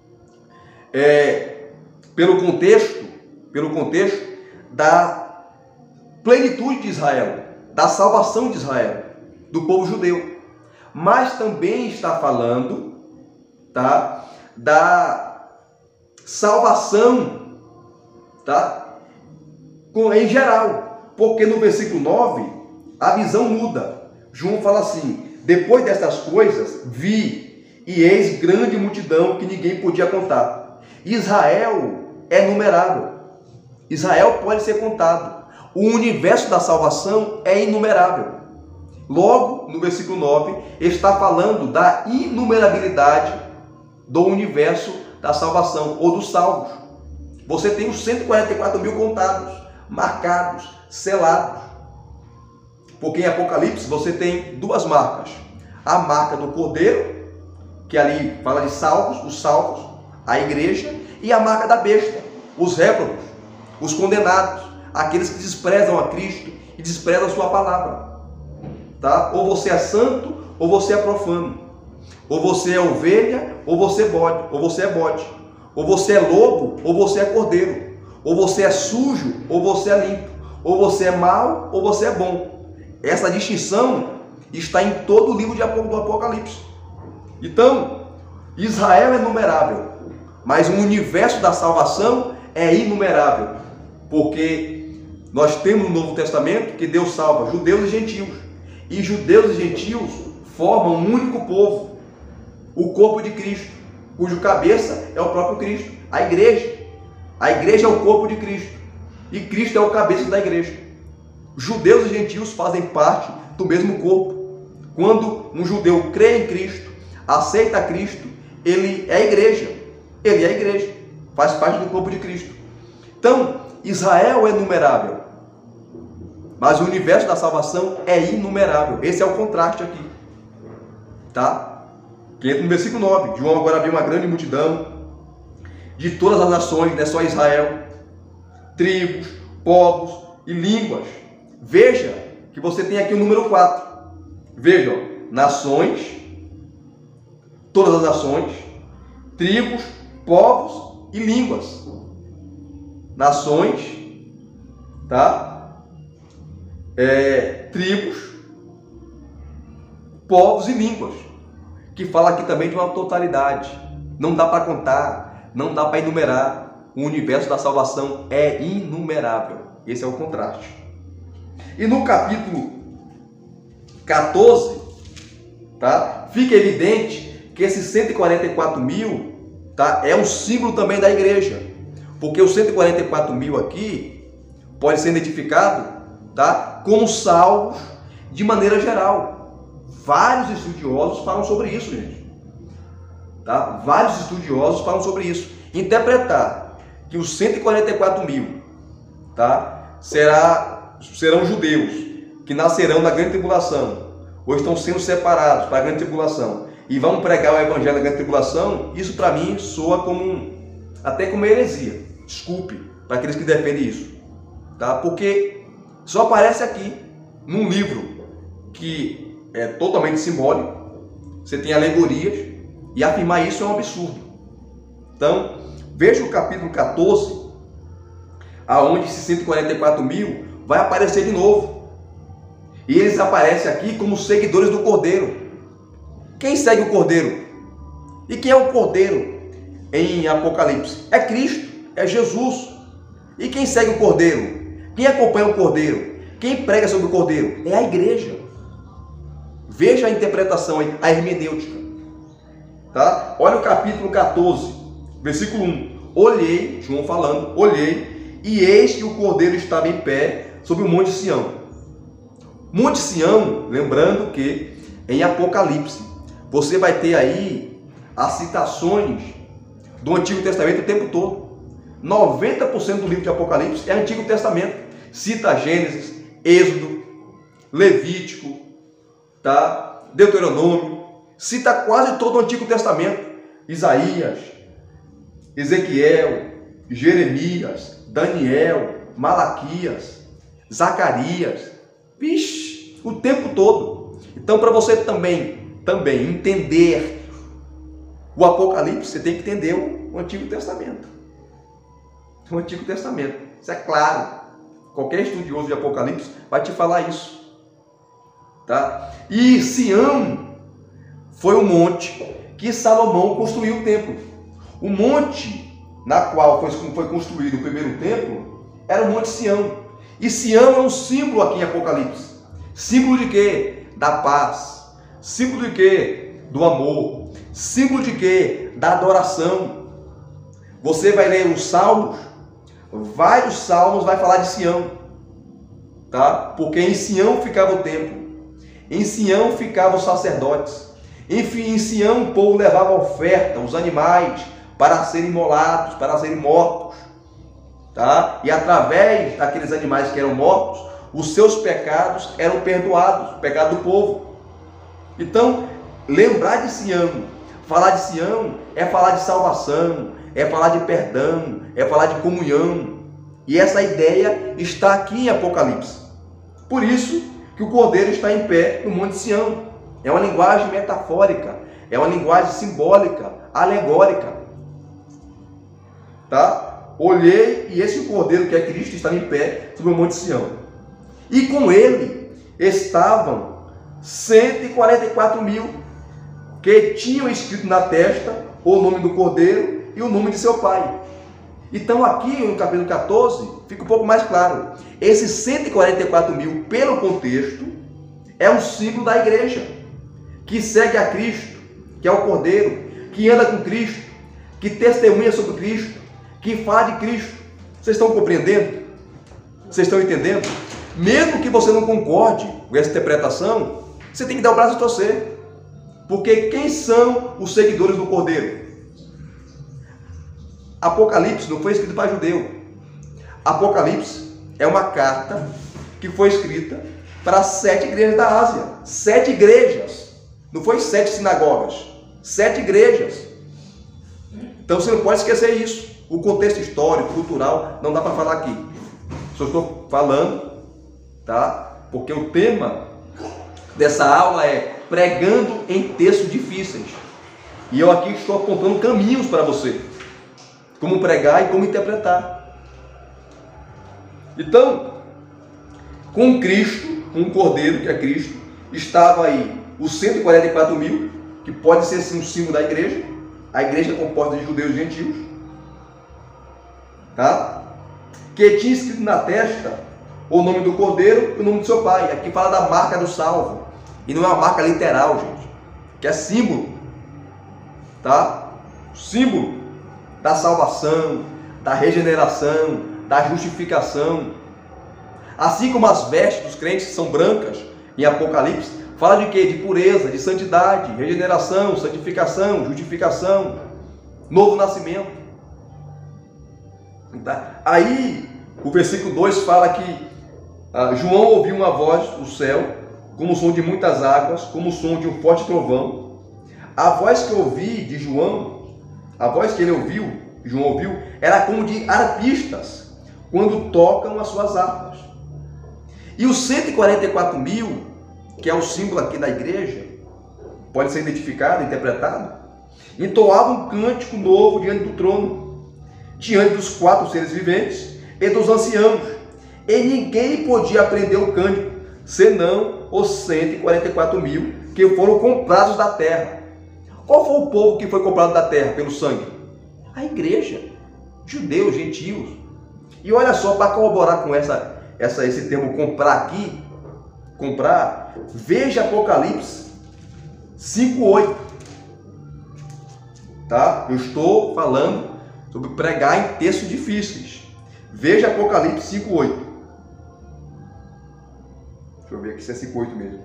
pelo contexto da plenitude de Israel, da salvação de Israel, do povo judeu. Mas também está falando, tá, da salvação, tá, em geral. Porque no versículo 9, a visão muda. João fala assim: depois destas coisas, vi, e eis grande multidão que ninguém podia contar. Israel é numerável. Israel pode ser contado. O universo da salvação é inumerável. Logo, no versículo 9, está falando da inumerabilidade do universo da salvação, ou dos salvos. Você tem os 144 mil contados, marcados, selados. Porque em Apocalipse você tem 2 marcas. A marca do Cordeiro, que ali fala de salvos, os salvos, a igreja, e a marca da besta, os réprobos, os condenados, aqueles que desprezam a Cristo e desprezam a sua palavra, tá? Ou você é santo, ou você é profano, ou você é ovelha, ou você é bode, ou você é lobo, ou você é cordeiro, ou você é sujo, ou você é limpo, ou você é mau, ou você é bom. Essa distinção está em todo o livro do Apocalipse. Então, Israel é numerável, mas o universo da salvação é inumerável, porque nós temos no Novo Testamento que Deus salva judeus e gentios. E judeus e gentios formam um único povo, o corpo de Cristo, cujo cabeça é o próprio Cristo, a igreja. A igreja é o corpo de Cristo. E Cristo é o cabeça da igreja. Judeus e gentios fazem parte do mesmo corpo. Quando um judeu crê em Cristo, aceita Cristo, ele é a igreja. Ele é a igreja. Faz parte do corpo de Cristo. Então, Israel é numerável. Mas o universo da salvação é inumerável. Esse é o contraste aqui. Tá? Que entra no versículo 9. João agora viu uma grande multidão de todas as nações, não é só Israel, tribos, povos e línguas. Veja que você tem aqui o número 4. Veja, nações, todas as nações, tribos, povos e línguas. Nações, tá? Tribos, povos e línguas, que fala aqui também de uma totalidade. Não dá para contar, não dá para enumerar. O universo da salvação é inumerável. Esse é o contraste. E no capítulo 14, tá? Fica evidente que esses 144 mil, tá? É um símbolo também da igreja, porque os 144 mil aqui pode ser identificado, tá? Como salvos de maneira geral. Vários estudiosos falam sobre isso, gente. Tá? Vários estudiosos falam sobre isso. Interpretar que os 144 mil, tá? Serão judeus que nascerão na grande tribulação, ou estão sendo separados para a grande tribulação, e vão pregar o evangelho da grande tribulação. Isso para mim soa até como heresia. Desculpe para aqueles que defendem isso, tá? Porque só aparece aqui num livro que é totalmente simbólico. Você tem alegorias, e afirmar isso é um absurdo. Então, veja o capítulo 14, aonde esses 144 mil vai aparecer de novo. E eles aparecem aqui como seguidores do Cordeiro. Quem segue o Cordeiro? E quem é o Cordeiro em Apocalipse? É Cristo, é Jesus. E quem segue o Cordeiro? Quem acompanha o Cordeiro? Quem prega sobre o Cordeiro? É a igreja. Veja a interpretação, a hermenêutica. Tá? Olha o capítulo 14. Versículo 1. Olhei, João falando, olhei, e eis que o Cordeiro estava em pé sobre o Monte Sião. Monte Sião, lembrando que em Apocalipse, você vai ter aí as citações do Antigo Testamento o tempo todo. 90% do livro de Apocalipse é Antigo Testamento. Cita Gênesis, Êxodo, Levítico, tá? Deuteronômio. Cita quase todo o Antigo Testamento. Isaías, Ezequiel, Jeremias, Daniel, Malaquias, Zacarias. Vixe, o tempo todo. Então, para você também entender o Apocalipse, você tem que entender o Antigo Testamento. O Antigo Testamento. Isso é claro. Qualquer estudioso de Apocalipse vai te falar isso. Tá? E Sião foi o monte que Salomão construiu o templo. O monte na qual foi construído o primeiro templo era o Monte Sião. E Sião é um símbolo aqui em Apocalipse. Símbolo de quê? Da paz. Símbolo de quê? Do amor. Símbolo de quê? Da adoração. Você vai ler os Salmos, vários Salmos vai falar de Sião. Tá? Porque em Sião ficava o templo. Em Sião ficavam os sacerdotes. Enfim, em Sião o povo levava oferta, os animais, para serem imolados, para serem mortos. Tá? E através daqueles animais que eram mortos, os seus pecados eram perdoados, o pecado do povo. Então, lembrar de Sião, falar de Sião é falar de salvação, é falar de perdão, é falar de comunhão. E essa ideia está aqui em Apocalipse. Por isso que o Cordeiro está em pé no Monte Sião. É uma linguagem metafórica, é uma linguagem simbólica, alegórica. Tá? Olhei e esse Cordeiro que é Cristo está em pé sobre o Monte Sião. E com ele estavam 144 mil que tinham escrito na testa o nome do Cordeiro e o nome de seu pai. Então aqui no capítulo 14 fica um pouco mais claro. Esses 144 mil, pelo contexto, é um símbolo da igreja, que segue a Cristo, que é o Cordeiro, que anda com Cristo, que testemunha sobre Cristo, que fala de Cristo. Vocês estão compreendendo? Vocês estão entendendo? Mesmo que você não concorde com essa interpretação, você tem que dar o braço a torcer. Porque quem são os seguidores do Cordeiro? Apocalipse não foi escrito para judeu. Apocalipse é uma carta que foi escrita para 7 igrejas da Ásia. 7 igrejas. Não foi 7 sinagogas. 7 igrejas. Então você não pode esquecer isso. O contexto histórico, cultural, não dá para falar aqui. Só estou falando, tá? Porque o tema dessa aula é pregando em textos difíceis. E eu aqui estou apontando caminhos para você. Como pregar e como interpretar. Então, com Cristo, com o Cordeiro, que é Cristo, estava aí os 144 mil, que pode ser sim um símbolo da igreja. A igreja é composta de judeus e gentios. Tá? Que tinha escrito na testa o nome do Cordeiro e o nome do seu pai. Aqui fala da marca do salvo. E não é uma marca literal, gente. Que é símbolo. Tá? Símbolo da salvação, da regeneração, da justificação. Assim como as vestes dos crentes são brancas em Apocalipse, fala de quê? De pureza, de santidade, regeneração, santificação, justificação, novo nascimento. Tá? Aí, o versículo 2 fala que João ouviu uma voz do céu, como o som de muitas águas, como o som de um forte trovão. A voz que eu ouvi de João, a voz que ele ouviu, João ouviu, era como de arpistas, quando tocam as suas harpas. E os 144 mil, que é o símbolo aqui da igreja, pode ser identificado, interpretado, entoavam um cântico novo diante do trono, diante dos 4 seres viventes e dos anciãos. E ninguém podia aprender o cântico, senão os 144 mil que foram comprados da terra. Qual foi o povo que foi comprado da terra pelo sangue? A igreja, judeus, gentios. E olha só, para corroborar com esse termo comprar aqui, comprar, veja Apocalipse 5:8. Tá? Eu estou falando sobre pregar em textos difíceis. Veja Apocalipse 5:8. Deixa eu ver aqui se é 5:8 mesmo.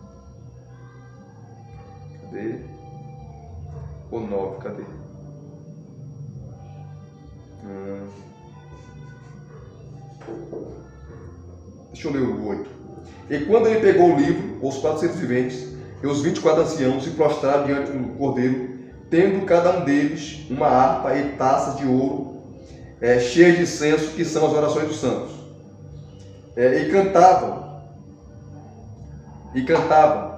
Cadê? Ou 9, cadê? Deixa eu ler o 8. E quando ele pegou o livro, os 4 seres viventes e os 24 anciãos se prostraram diante do Cordeiro, tendo cada um deles uma harpa e taças de ouro cheias de incenso, que são as orações dos santos. E cantavam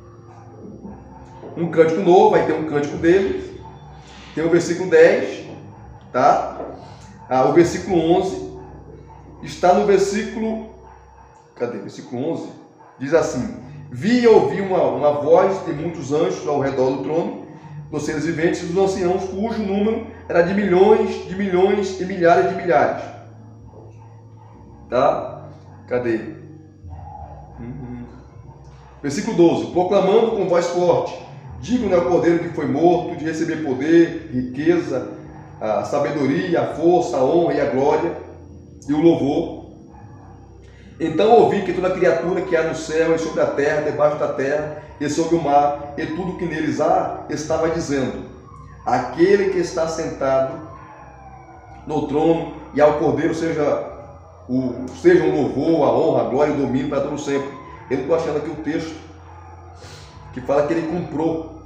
um cântico novo. Aí tem um cântico deles, tem o versículo 10, tá? O versículo 11 está no versículo, cadê? Versículo 11 diz assim: vi e ouvi uma voz de muitos anjos ao redor do trono, dos seres viventes e dos anciãos, cujo número era de milhões e milhares de milhares. Tá? Cadê? Versículo 12: proclamando com voz forte: digno é o Cordeiro que foi morto de receber poder, riqueza, a sabedoria, a força, a honra e a glória e o louvor. Então ouvi que toda criatura que há no céu e sobre a terra, debaixo da terra e sobre o mar, e tudo que neles há, estava dizendo: aquele que está sentado no trono e ao Cordeiro seja o louvor, a honra, a glória e o domínio para todo sempre. Eu estou achando aqui o texto que fala que ele comprou.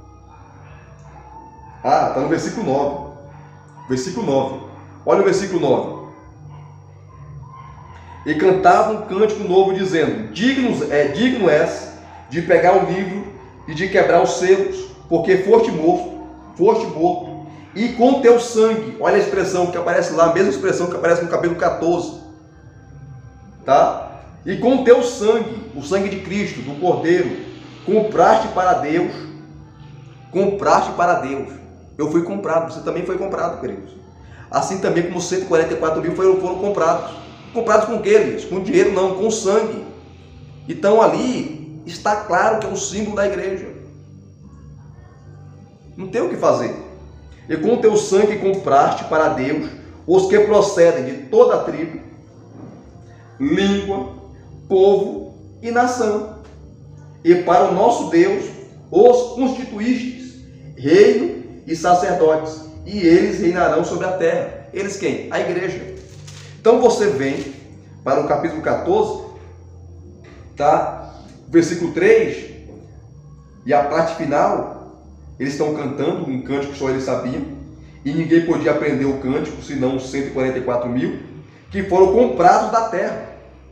Está no versículo 9. Versículo 9. Olha o versículo 9. E cantava um cântico novo, dizendo: digno és de pegar o livro e de quebrar os selos, porque foste morto, e com teu sangue, olha a expressão que aparece lá, a mesma expressão que aparece no capítulo 14, tá? E com teu sangue, o sangue de Cristo, do Cordeiro, compraste para Deus. Eu fui comprado, você também foi comprado, queridos. Assim também como 144 mil foram comprados. Comprados com o quê, Elias? Com dinheiro não, com sangue. Então ali está claro que é um símbolo da igreja. Não tem o que fazer. E com o teu sangue compraste para Deus os que procedem de toda a tribo, língua, povo e nação. E para o nosso Deus os constituístes, reino e sacerdotes, e eles reinarão sobre a terra. Eles quem? A igreja. Então você vem para o capítulo 14, tá? Versículo 3, e a parte final, eles estão cantando um cântico que só eles sabiam, e ninguém podia aprender o cântico, senão os 144 mil, que foram comprados da terra.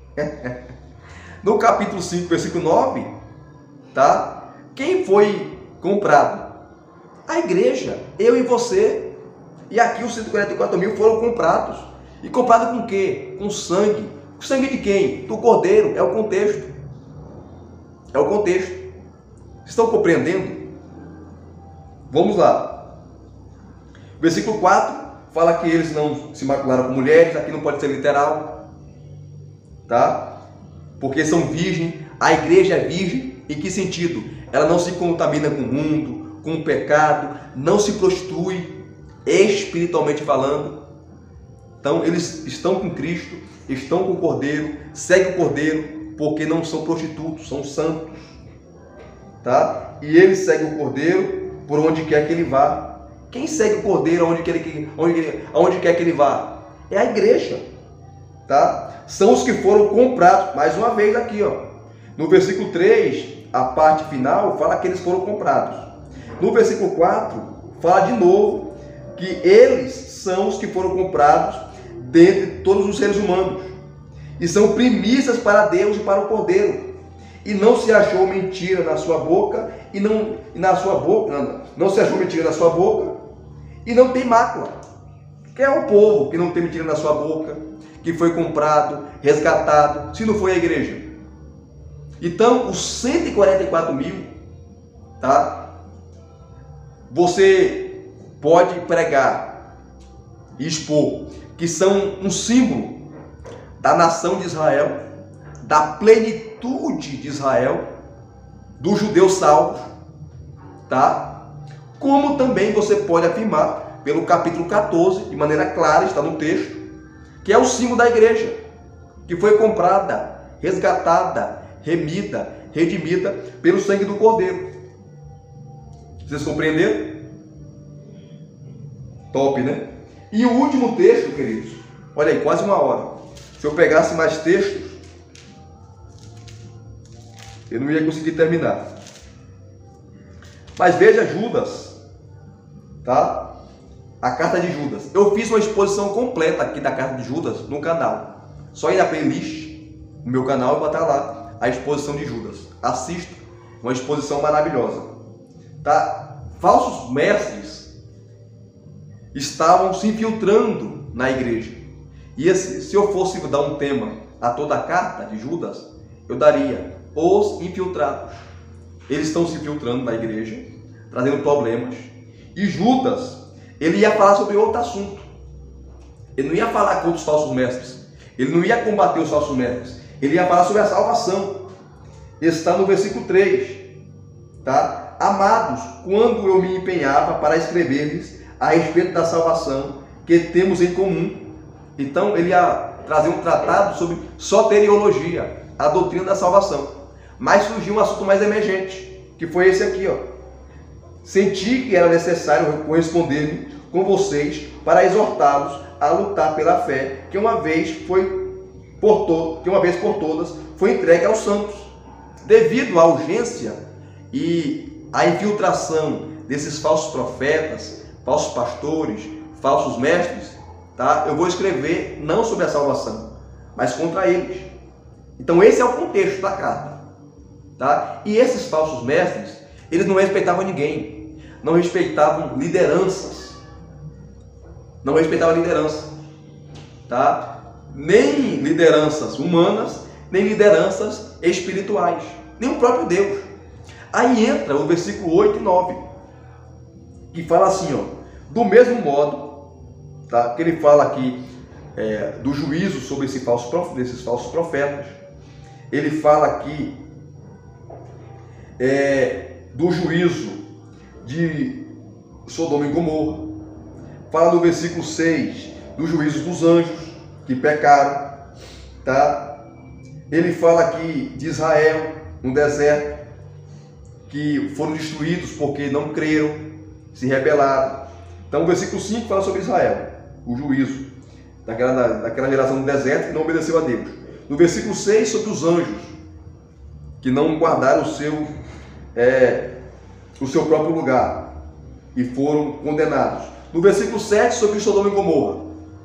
No capítulo 5, versículo 9, tá? Quem foi comprado? A igreja, eu e você. E aqui os 144 mil foram comprados. E comprado com o quê? Com sangue. O sangue de quem? Do Cordeiro. É o contexto. É o contexto. Estão compreendendo? Vamos lá. Versículo 4 fala que eles não se macularam com mulheres. Aqui não pode ser literal, tá? Porque são virgens. A igreja é virgem. Em que sentido? Ela não se contamina com o mundo, com o pecado, não se prostitui, espiritualmente falando. Então eles estão com Cristo, estão com o Cordeiro, seguem o Cordeiro, porque não são prostitutos, são santos, tá? E eles seguem o Cordeiro por onde quer que ele vá. Quem segue o Cordeiro aonde quer que ele vá? É a igreja, tá? São os que foram comprados. Mais uma vez aqui, ó, no versículo 3, a parte final fala que eles foram comprados. No versículo 4 fala de novo que eles são os que foram comprados dentre todos os seres humanos, e são primícias para Deus e para o Cordeiro, e não se achou mentira na sua boca, não se achou mentira na sua boca, e não tem mácula. Quem é o povo que não tem mentira na sua boca, que foi comprado, resgatado, se não foi a igreja? Então, os 144 mil, tá? Você pode pregar e expor que são um símbolo da nação de Israel, da plenitude de Israel, dos judeus salvos, tá? Como também você pode afirmar, pelo capítulo 14, de maneira clara, está no texto, que é o símbolo da igreja, que foi comprada, resgatada, remida, redimida pelo sangue do Cordeiro. Vocês compreenderam? Top, né? E o último texto, queridos, olha aí, quase uma hora. Se eu pegasse mais textos, eu não ia conseguir terminar. Mas veja Judas, tá? A carta de Judas. Eu fiz uma exposição completa aqui da carta de Judas no canal. Só ir na playlist no meu canal e botar lá a exposição de Judas. Assista, uma exposição maravilhosa, tá? Falsos mestres estavam se infiltrando na igreja. E se eu fosse dar um tema a toda a carta de Judas, eu daria os infiltrados. Eles estão se infiltrando na igreja, trazendo problemas. E Judas, ele ia falar sobre outro assunto. Ele não ia falar contra os falsos mestres. Ele não ia combater os falsos mestres. Ele ia falar sobre a salvação. Está no versículo 3, tá? Amados, quando eu me empenhava para escrever-lhes a respeito da salvação que temos em comum. Então ele ia trazer um tratado sobre soteriologia, a doutrina da salvação. Mas surgiu um assunto mais emergente, que foi esse aqui, ó. Senti que era necessário corresponder-me com vocês para exortá-los a lutar pela fé que uma vez por todas foi entregue aos santos. Devido à urgência e à infiltração desses falsos profetas, falsos pastores, falsos mestres, tá? Eu vou escrever não sobre a salvação, mas contra eles. Então esse é o contexto da carta, tá? E esses falsos mestres, eles não respeitavam ninguém, não respeitavam lideranças, tá? Nem lideranças humanas, nem lideranças espirituais, nem o próprio Deus. Aí entra o versículo 8 e 9, que fala assim, ó, do mesmo modo, tá? Que ele fala aqui do juízo sobre esses falsos profetas. Ele fala aqui do juízo de Sodoma e Gomorra. Fala no versículo 6 dos juízos dos anjos que pecaram, tá? Ele fala aqui de Israel no deserto, que foram destruídos porque não creram, se rebelaram. Então o versículo 5 fala sobre Israel, o juízo daquela geração do deserto que não obedeceu a Deus. No versículo 6, sobre os anjos, que não guardaram o seu próprio lugar e foram condenados. No versículo 7, sobre Sodoma e Gomorra.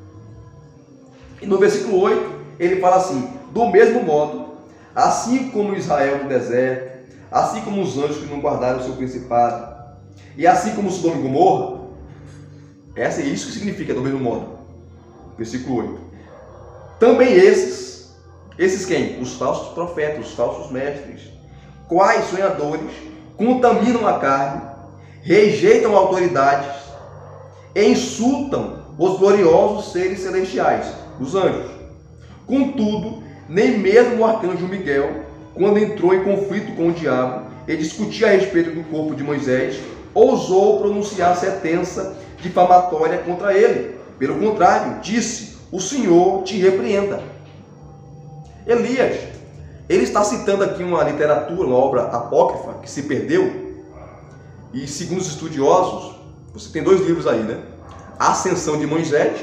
E no versículo 8, ele fala assim: do mesmo modo, assim como Israel no deserto, assim como os anjos que não guardaram o seu principado, e assim como Sodoma e Gomorra, isso que significa do mesmo modo. Versículo 8. Também esses quem? Os falsos profetas, os falsos mestres, quais sonhadores, contaminam a carne, rejeitam autoridades e insultam os gloriosos seres celestiais, os anjos. Contudo, nem mesmo o arcanjo Miguel, quando entrou em conflito com o diabo e discutia a respeito do corpo de Moisés, ousou pronunciar sentença difamatória contra ele. Pelo contrário, disse: o Senhor te repreenda. Elias, ele está citando aqui uma literatura, uma obra apócrifa que se perdeu, e segundo os estudiosos, você tem 2 livros aí, né? Ascensão de Moisés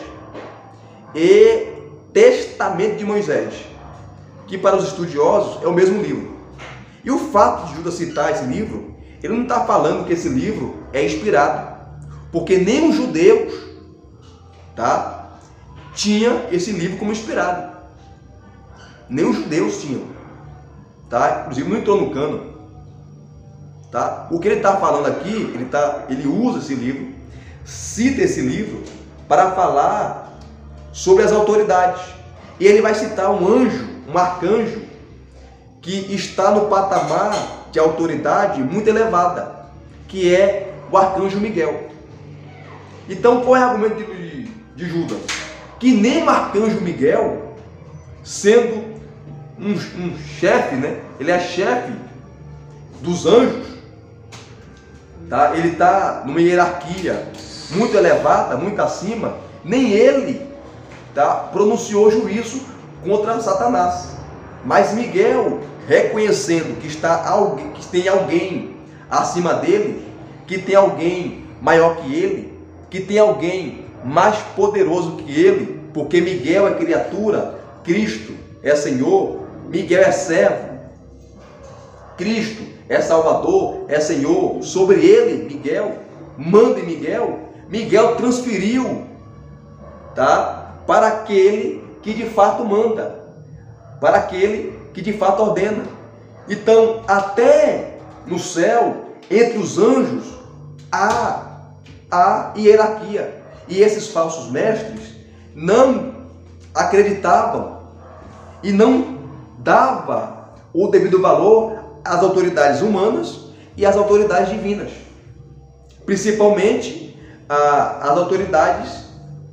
e Testamento de Moisés, que para os estudiosos é o mesmo livro. E o fato de Judas citar esse livro, ele não está falando que esse livro é inspirado, porque nem os judeus, tá, tinha esse livro como inspirado. Nem os judeus tinham, tá? Inclusive não entrou no cânon, tá? O que ele está falando aqui, ele usa esse livro, cita esse livro para falar sobre as autoridades. E ele vai citar um anjo, um arcanjo, que está no patamar de autoridade muito elevada, que é o arcanjo Miguel. Então, qual é o argumento de Judas? Que nem o arcanjo Miguel, sendo um chefe, né? Ele é chefe dos anjos, tá? Ele está numa hierarquia muito elevada, muito acima. Nem ele, tá, pronunciou juízo contra Satanás. Mas Miguel, reconhecendo que tem alguém acima dele, que tem alguém maior que ele, que tem alguém mais poderoso que ele, porque Miguel é criatura, Cristo é Senhor, Miguel é servo, Cristo é Salvador, é Senhor. Sobre ele, Miguel, manda em Miguel transferiu, tá, para aquele que de fato manda, para aquele que de fato ordena. Então, até no céu, entre os anjos, há hierarquia. E esses falsos mestres não acreditavam e não davam o devido valor às autoridades humanas e às autoridades divinas, principalmente as autoridades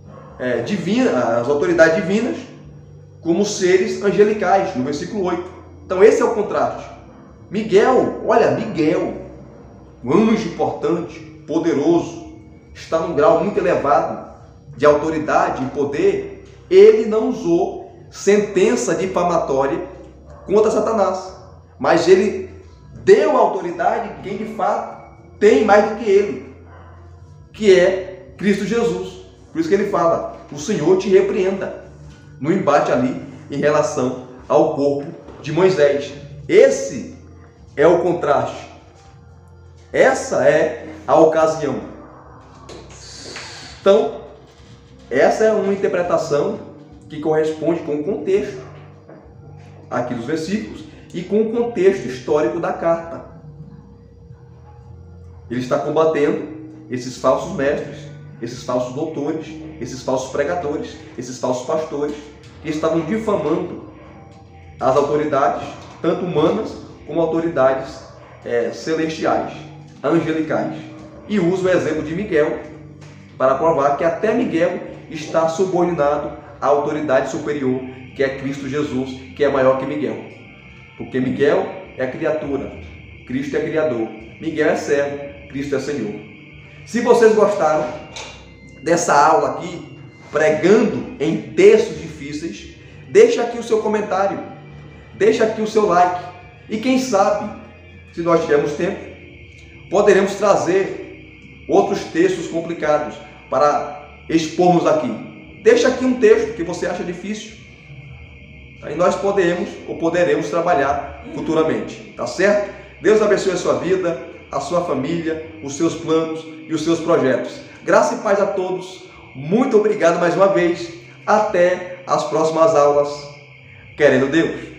divinas, como seres angelicais, no versículo 8. Então esse é o contraste. Miguel, um anjo importante, poderoso, está num grau muito elevado de autoridade e poder. Ele não usou sentença difamatória contra Satanás, mas ele deu autoridade a quem de fato tem mais do que ele, que é Cristo Jesus. Por isso que ele fala: o Senhor te repreenda, no embate ali em relação ao corpo de Moisés. Esse é o contraste, essa é a ocasião. Então, essa é uma interpretação que corresponde com o contexto aqui dos versículos e com o contexto histórico da carta. Ele está combatendo esses falsos mestres, esses falsos doutores, esses falsos pregadores, esses falsos pastores, que estavam difamando as autoridades, tanto humanas como autoridades celestiais, angelicais. E usa o exemplo de Miguel para provar que até Miguel está subordinado à autoridade superior, que é Cristo Jesus, que é maior que Miguel. Porque Miguel é criatura, Cristo é criador. Miguel é servo, Cristo é Senhor. Se vocês gostaram dessa aula aqui, pregando em textos difíceis, deixa aqui o seu comentário, deixa aqui o seu like. E quem sabe, se nós tivermos tempo, poderemos trazer outros textos complicados para expormos aqui. Deixa aqui um texto que você acha difícil. Aí nós poderemos trabalhar futuramente, tá certo? Deus abençoe a sua vida, a sua família, os seus planos e os seus projetos. Graça e paz a todos. Muito obrigado mais uma vez. Até as próximas aulas, querendo Deus.